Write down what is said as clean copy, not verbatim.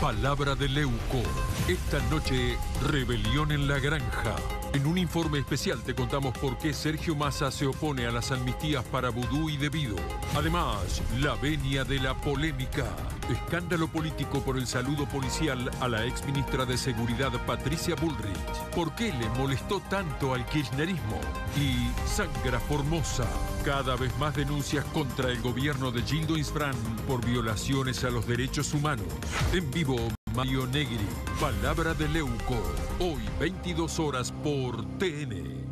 Palabra de Leuco. Esta noche, rebelión en la granja. En un informe especial te contamos por qué Sergio Massa se opone a las amnistías para Vudú y Debido. Además, la venia de la polémica. Escándalo político por el saludo policial a la exministra de Seguridad Patricia Bullrich. ¿Por qué le molestó tanto al kirchnerismo? Y Sangra Formosa. Cada vez más denuncias contra el gobierno de Gildo Insfrán por violaciones a los derechos humanos. En vivo, Mario Negri. Palabra de Leuco. Hoy, 22 horas por TN.